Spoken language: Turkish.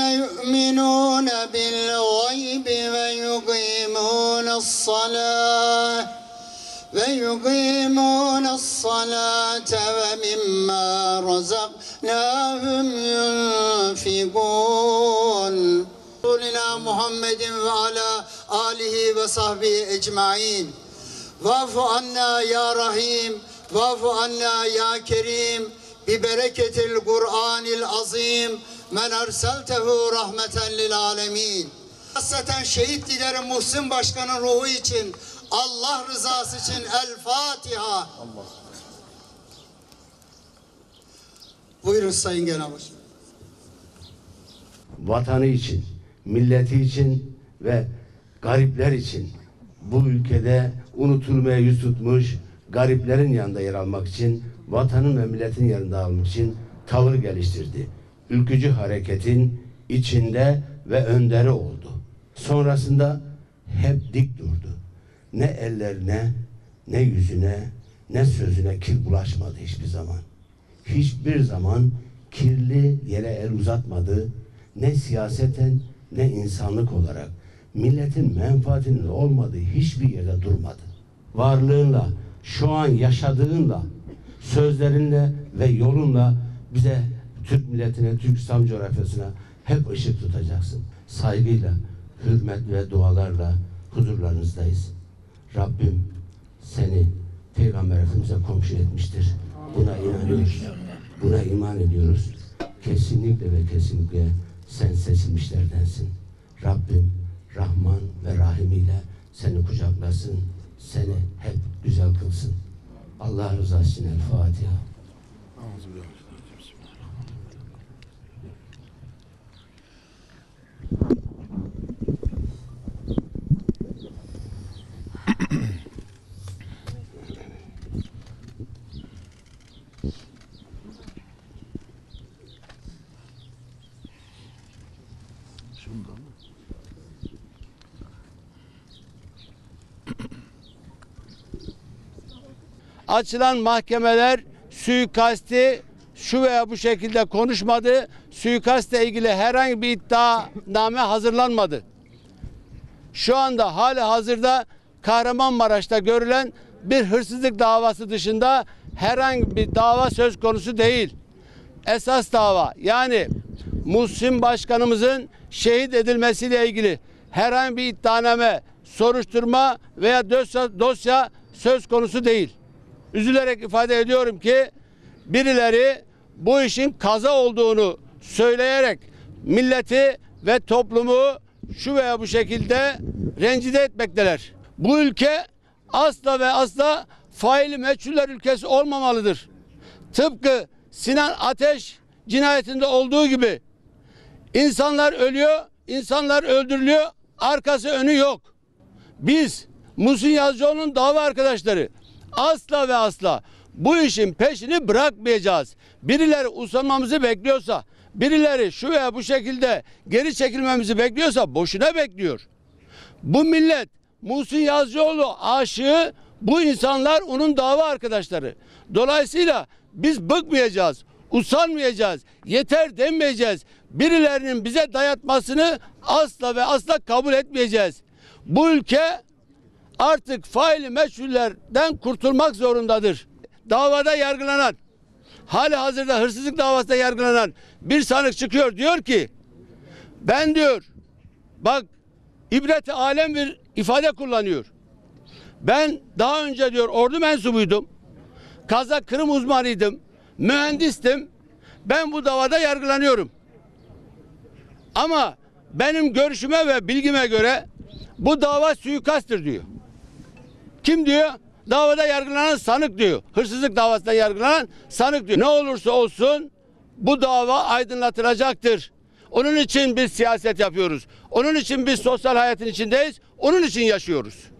يؤمنون بالغيب ويقيمون الصلاة ومما رزقناهم ينفقون. رسولنا محمد وعلى آله وصحبه أجمعين. واعف عنا يا رحيم واعف عنا يا كريم ببركة القرآن العظيم men erseltehu rahmeten lil alemin. Hasreten şehit liderim Muhsin Başkan'ın ruhu için, Allah rızası için El Fatiha. Buyurun Sayın Genel Başkan. Vatanı için, milleti için ve garipler için, bu ülkede unutulmaya yüz tutmuş gariplerin yanında yer almak için, vatanın ve milletin yanında almak için tavır geliştirdi. Ülkücü hareketin içinde ve önderi oldu. Sonrasında hep dik durdu. Ne ellerine, ne yüzüne, ne sözüne kir bulaşmadı hiçbir zaman. Hiçbir zaman kirli yere el uzatmadı. Ne siyaseten ne insanlık olarak milletin menfaatinin olmadığı hiçbir yerde durmadı. Varlığınla, şu an yaşadığınla, sözlerinle ve yolunla bize, Türk milletine, Türk İslam coğrafyasına hep ışık tutacaksın. Saygıyla, hürmet ve dualarla huzurlarınızdayız. Rabbim seni Peygamber Efendimiz'e komşu etmiştir. Buna inanıyoruz. Buna iman ediyoruz. Kesinlikle ve kesinlikle sen seçilmişlerdensin. Rabbim Rahman ve Rahim ile seni kucaklasın. Seni hep güzel kılsın. Allah rızası için El Fatiha. Açılan mahkemeler suikasti şu veya bu şekilde konuşmadı. Suikastle ilgili herhangi bir iddianame hazırlanmadı. Şu anda hali hazırda Kahramanmaraş'ta görülen bir hırsızlık davası dışında herhangi bir dava söz konusu değil. Esas dava, yani Muhsin Başkanımızın şehit edilmesiyle ilgili herhangi bir iddianame, soruşturma veya dosya söz konusu değil. Üzülerek ifade ediyorum ki birileri bu işin kaza olduğunu söyleyerek milleti ve toplumu şu veya bu şekilde rencide etmekteler. Bu ülke asla ve asla faili meçhuller ülkesi olmamalıdır. Tıpkı Sinan Ateş cinayetinde olduğu gibi insanlar ölüyor, insanlar öldürülüyor, arkası önü yok. Biz Muhsin Yazıcıoğlu'nun dava arkadaşları asla ve asla bu işin peşini bırakmayacağız. Birileri usanmamızı bekliyorsa, birileri şu veya bu şekilde geri çekilmemizi bekliyorsa boşuna bekliyor. Bu millet Muhsin Yazıcıoğlu aşığı, bu insanlar onun dava arkadaşları. Dolayısıyla biz bıkmayacağız, usanmayacağız, yeter demeyeceğiz. Birilerinin bize dayatmasını asla ve asla kabul etmeyeceğiz. Bu ülke artık faili meçhullerden kurtulmak zorundadır. Davada yargılanan, hali hazırda hırsızlık davasında yargılanan bir sanık çıkıyor, diyor ki ben diyor, bak ibret-i alem bir ifade kullanıyor. Ben daha önce diyor ordu mensubuydum. Kaza kırım uzmanıydım. Mühendistim. Ben bu davada yargılanıyorum. Ama benim görüşüme ve bilgime göre bu dava suikasttır diyor. Kim diyor? Davada yargılanan sanık diyor. Hırsızlık davasında yargılanan sanık diyor. Ne olursa olsun bu dava aydınlatılacaktır. Onun için biz siyaset yapıyoruz. Onun için biz sosyal hayatın içindeyiz. Onun için yaşıyoruz.